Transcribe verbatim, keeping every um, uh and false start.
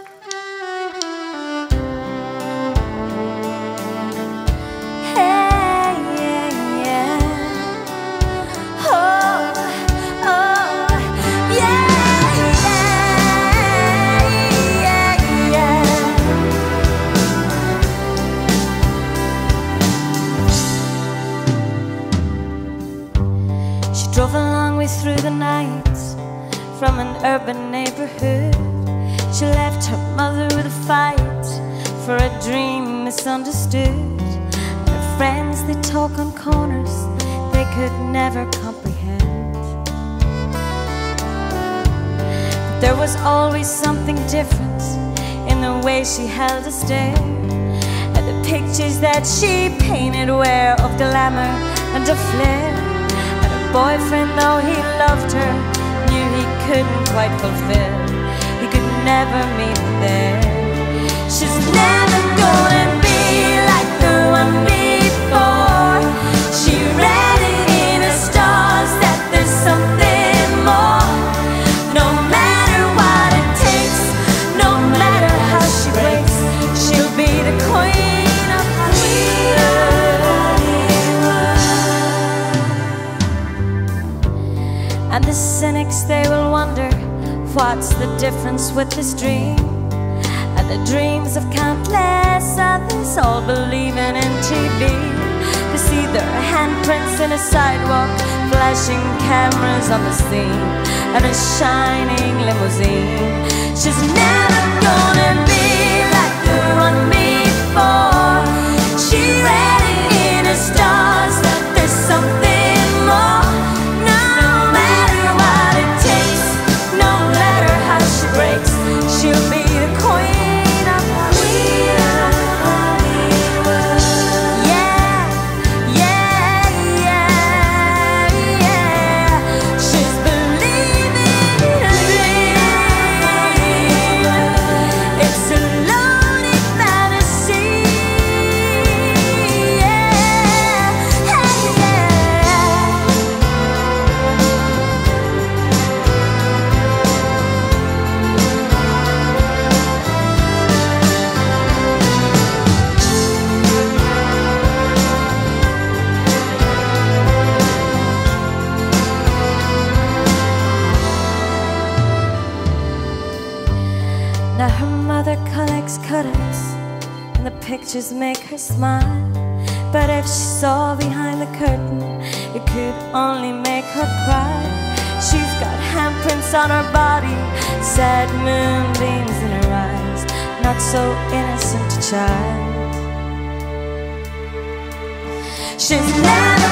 Through the night from an urban neighborhood, she left her mother with a fight for a dream misunderstood. Her friends, they talk on corners they could never comprehend. But there was always something different in the way she held a stare, and the pictures that she painted were of glamour and of flair. Boyfriend, though he loved her, knew he couldn't quite fulfill. He could never meet her there. She's never gonna be like the one before. She read it in the stars that there's something more. No matter what it takes, no matter how she breaks, she'll be the queen of Hollywood. And the cynics, they will wonder, what's the difference with this dream and the dreams of countless others, all believing in T V. They see their handprints in a sidewalk, flashing cameras on the scene, and a shining limousine. She's never gonna be like the one before. She read it in the stars that there's something more. Breaks, she'll be the queen of Hollywood. Yeah, yeah, yeah, yeah. She's believing in a dream. It's a lonely fantasy. Yeah, hey, yeah. Now her mother collects cutouts, and the pictures make her smile. But if she saw behind the curtain, it could only make her cry. She's got handprints on her body, sad moonbeams in her eyes, not so innocent a child. She's never